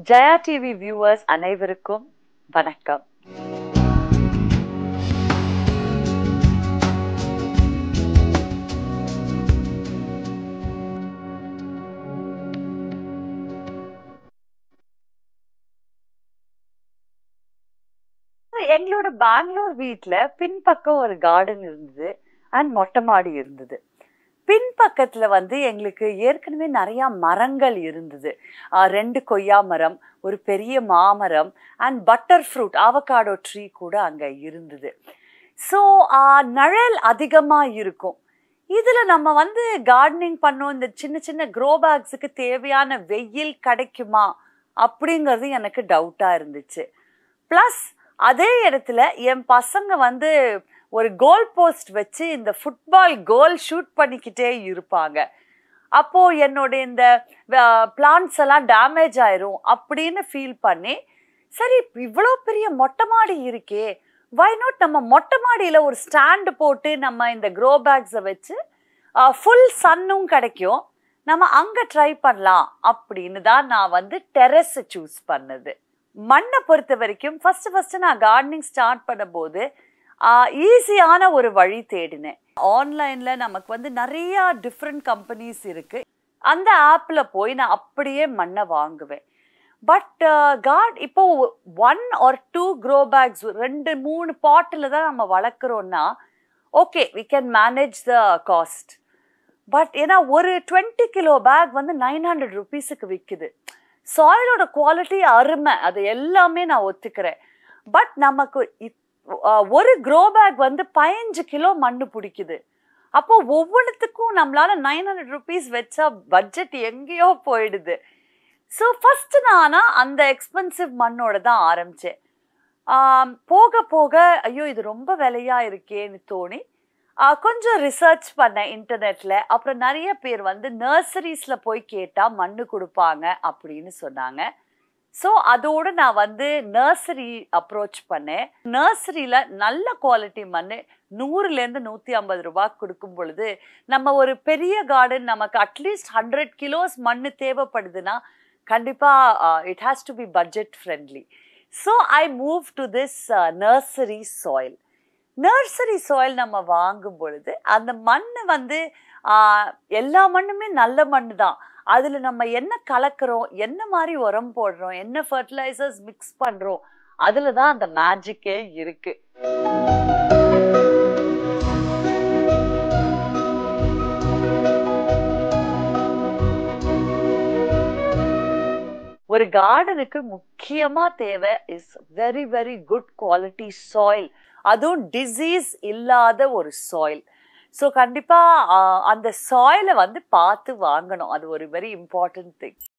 Jaya TV viewers அனைவருக்கும் வணக்கம். எங்களோட பெங்களூர் வீட்ல பின்பக்கம் ஒரு கார்டன் இருந்தது அண்ட் மொட்டை மாடி இருந்தது. பின்பக்கத்துல எங்களுக்கு ஏற்கனவே நிறைய மரங்கள் இருந்தது. 2 கொய்யா மரம், ஒரு பெரிய மாமரம் and butter fruit avocado tree கூட அங்க இருந்தது. ஸோ நிழல் அதிகமா இருக்கும். இதுல நம்ம கார்டனிங் பண்ணோம். இந்த சின்ன சின்ன க்ரோ பேக்ஸுக்கு தேவையான வெயில் கிடைக்குமா அப்படிங்கிறது எனக்கு டவுட்டா இருந்துச்சு. ப்ளஸ் அதே இடத்துல என் பசங்க ஒரு கோல் போஸ்ட் வச்சு இந்த ஃபுட்பால் கோல் ஷூட் பண்ணிக்கிட்டே இருப்பாங்க. அப்போ என்னோட இந்த பிளான்ட்ஸ் எல்லாம் டேமேஜ் ஆயிரும் அப்படின்னு ஃபீல் பண்ணி, சரி இவ்வளோ பெரிய மொட்டை மாடி இருக்கே, வை நாட் நம்ம மொட்டை மாடியில் ஒரு ஸ்டாண்டு போட்டு நம்ம இந்த க்ரோ பேக்ஸை வச்சு ஃபுல் சன்னும் கிடைக்கும், நம்ம அங்கே ட்ரை பண்ணலாம் அப்படின்னு தான் நான் டெரஸ் சூஸ் பண்ணது. மண்ணை பொறுத்த வரைக்கும் ஃபர்ஸ்ட் நான் கார்டனிங் ஸ்டார்ட் பண்ணும்போது ஈஸியான ஒரு வழி தேடினேன். ஆன்லைனில் நமக்கு நிறைய டிஃப்ரெண்ட் கம்பெனிஸ் இருக்குது. அந்த ஆப்பில் போய் நான் அப்படியே மண்ணை வாங்குவேன். பட் இப்போ 1 or 2 க்ரோ பேக்ஸ் 2-3 பாட்டில் தான் நம்ம வளர்க்குறோன்னா okay, we can manage the cost. But ஏன்னா ஒரு 20 கிலோ பேக் 900 rupeesக்கு விற்குது. சாயிலோட குவாலிட்டி அருமை, அது எல்லாமே நான் ஒத்துக்கிறேன். பட் நமக்கு ஒரு க்ரோ பேக் 15 கிலோ மண்ணு பிடிக்குது. அப்போ ஒவ்வொன்றுத்துக்கும் நம்மளால 900 rupees வச்சா பட்ஜெட் எங்கேயோ போயிடுது. ஸோ ஃபர்ஸ்ட் நானா அந்த எக்ஸ்பென்சிவ் மண்ணோட தான் ஆரம்பிச்சேன். போக போக ஐயோ இது ரொம்ப விலையா இருக்கேன்னு தோணி கொஞ்சம் ரிசர்ச் பண்ணேன் இன்டர்நெட்டில். அப்புறம் நிறைய பேர் நர்சரிஸில் போய் கேட்டால் மண்ணு கொடுப்பாங்க அப்படின்னு சொன்னாங்க. ஸோ அதோடு நான் நர்சரி அப்ரோச் பண்ணேன். நர்சரியில் நல்ல குவாலிட்டி மண் 100-150 ரூபாய் கொடுக்கும் பொழுது நம்ம ஒரு பெரிய கார்டன் நமக்கு அட்லீஸ்ட் 100 kilos மண் தேவைப்படுதுன்னா கண்டிப்பாக it has to be budget friendly. So I move to this nursery soil. Nursery soil நம்ம வாங்கும் பொழுது அந்த மண் எல்லா மண்ணுமே நல்ல மண் தான். அதில் நம்ம என்ன கலக்கிறோம், என்ன மாதிரி உரம் போடுறோம், என்ன ஃபர்டிலைசர்ஸ் மிக்ஸ் பண்ணுறோம், அதில் தான் அந்த மேஜிக்கே இருக்கு. ஒரு கார்டனுக்கு முக்கியமா தேவை is very very good quality soil. அதுவும் டிசீஸ் இல்லாத ஒரு சாயில். ஸோ கண்டிப்பாக அந்த சாயிலை பார்த்து வாங்கணும். அது ஒரு வெரி இம்பார்ட்டன்ட் திங்.